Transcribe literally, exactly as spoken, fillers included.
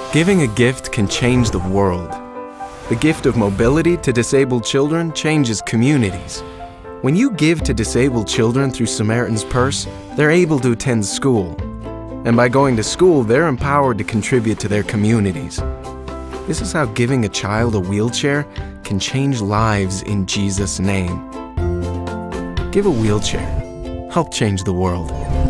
Giving a gift can change the world. The gift of mobility to disabled children changes communities. When you give to disabled children through Samaritan's Purse, they're able to attend school. And by going to school, they're empowered to contribute to their communities. This is how giving a child a wheelchair can change lives in Jesus' name. Give a wheelchair. Help change the world.